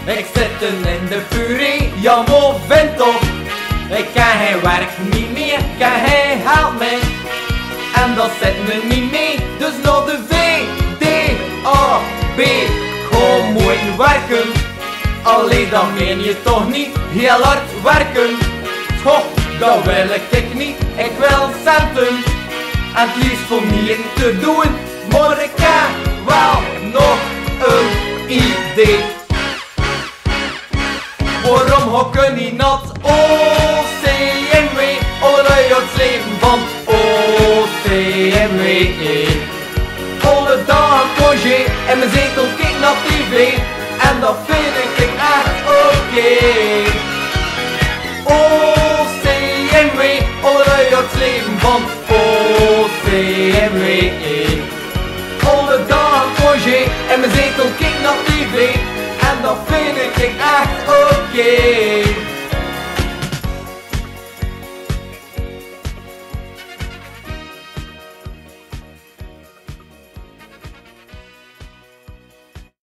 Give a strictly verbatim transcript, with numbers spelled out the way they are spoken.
Ik zit in de puree, jammer vind toch. Ik kan geen werk niet meer, kan hij helpt mij. En dat zit me niet mee, dus naar de V, D, A, B. Gewoon mooi werken, alleen dan meen je toch niet heel hard werken. Toch, dat wil ik niet, ik wil centen. En het liefst voor meer te doen, maar ik heb wel nog een idee. Waarom hokken niet naar het O C M W? Alle het leven van O C M W. Alle dagen congé en mijn zetel kijkt naar tv. En dat vind ik echt oké. O C M W, alle het leven van O C M W. Alle dagen congé en mijn zetel kijkt naar tv. En dat vind ik echt oké.